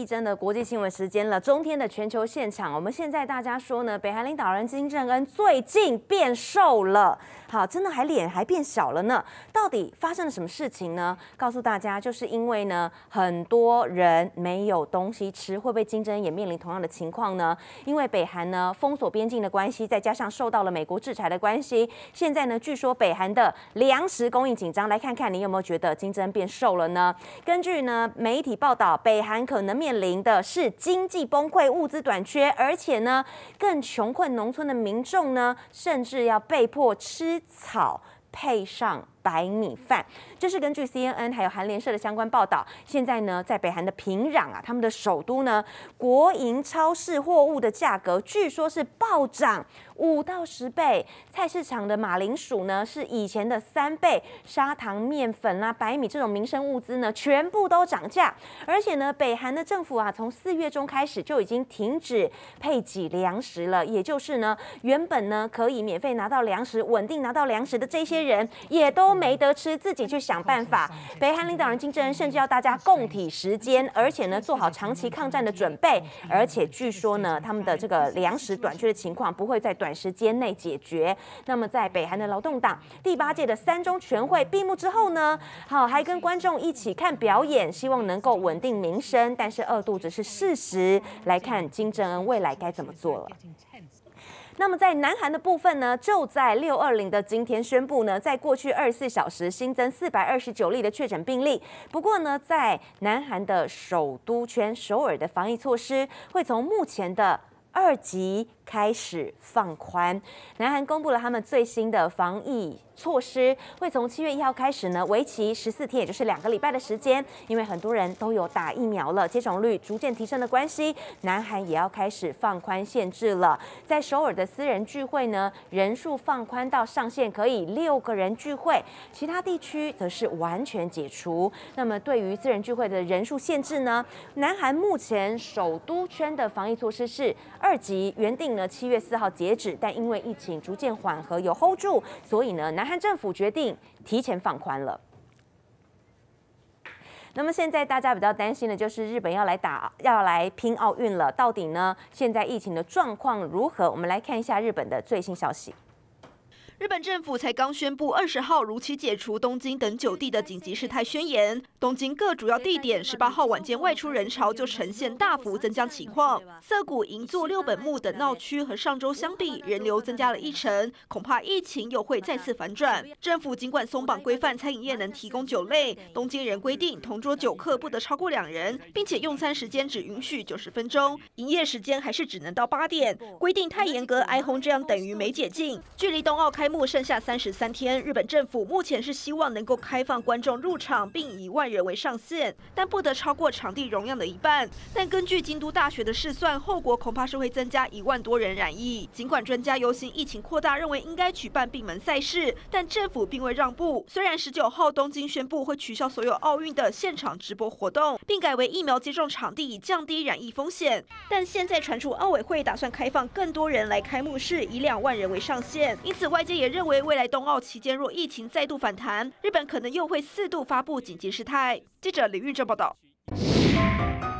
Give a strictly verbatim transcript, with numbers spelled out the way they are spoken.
一真的国际新闻时间了，中天的全球现场。我们现在大家说呢，北韩领导人金正恩最近变瘦了，好，真的还脸还变小了呢。到底发生了什么事情呢？告诉大家，就是因为呢，很多人没有东西吃，会不会金正恩也面临同样的情况呢？因为北韩呢封锁边境的关系，再加上受到了美国制裁的关系，现在呢，据说北韩的粮食供应紧张。来看看你有没有觉得金正恩变瘦了呢？根据呢媒体报道，北韩可能面临的是经济崩溃、物资短缺，而且呢，更穷困农村的民众呢，甚至要被迫吃草配上白米饭。这是根据 C N N 还有韩联社的相关报道。现在呢，在北韩的平壤啊，他们的首都呢，国营超市货物的价格据说是暴涨五到十倍，菜市场的马铃薯呢是以前的三倍，砂糖、面粉啦、白米这种民生物资呢，全部都涨价。而且呢，北韩的政府啊，从四月中开始就已经停止配给粮食了，也就是呢，原本呢可以免费拿到粮食、稳定拿到粮食的这些人，也都没得吃，自己去想办法。北韩领导人金正恩甚至要大家共体时艰，而且呢，做好长期抗战的准备。而且据说呢，他们的这个粮食短缺的情况不会在短时间内解决。那么，在北韩的劳动党第八届的三中全会闭幕之后呢，好，还跟观众一起看表演，希望能够稳定民生。但是饿肚子是事实，来看金正恩未来该怎么做了。那么在南韩的部分呢，就在六二零的今天宣布呢，在过去二十四小时新增四百二十九例的确诊病例。不过呢，在南韩的首都圈首尔的防疫措施会从目前的二级开始放宽。南韩公布了他们最新的防疫措施，会从七月一号开始呢，为期十四天，也就是两个礼拜的时间。因为很多人都有打疫苗了，接种率逐渐提升的关系，南韩也要开始放宽限制了。在首尔的私人聚会呢，人数放宽到上限可以六个人聚会，其他地区则是完全解除。那么对于私人聚会的人数限制呢，南韩目前首都圈的防疫措施是二级，原定呢七月四号截止，但因为疫情逐渐缓和，有 hold 住，所以呢，南韩政府决定提前放宽了。那么现在大家比较担心的就是日本要来打要来拼奥运了，到底呢现在疫情的状况如何？我们来看一下日本的最新消息。 日本政府才刚宣布二十号如期解除东京等九地的紧急事态宣言，东京各主要地点十八号晚间外出人潮就呈现大幅增加情况。涩谷、银座、六本木等闹区和上周相比，人流增加了一成，恐怕疫情又会再次反转。政府尽管松绑规范餐饮业能提供酒类，东京人规定同桌酒客不得超过两人，并且用餐时间只允许九十分钟，营业时间还是只能到八点。规定太严格，哀轰这样等于没解禁。距离冬奥开幕剩下三十三天，日本政府目前是希望能够开放观众入场，并以万人为上限，但不得超过场地容量的一半。但根据京都大学的试算，后果恐怕是会增加一万多人染疫。尽管专家忧心疫情扩大，认为应该举办闭门赛事，但政府并未让步。虽然十九号东京宣布会取消所有奥运的现场直播活动，并改为疫苗接种场地，以降低染疫风险，但现在传出奥委会打算开放更多人来开幕式，以两万人为上限。因此外界也认为，未来冬奥期间若疫情再度反弹，日本可能又会四度发布紧急事态。记者李玉哲报道。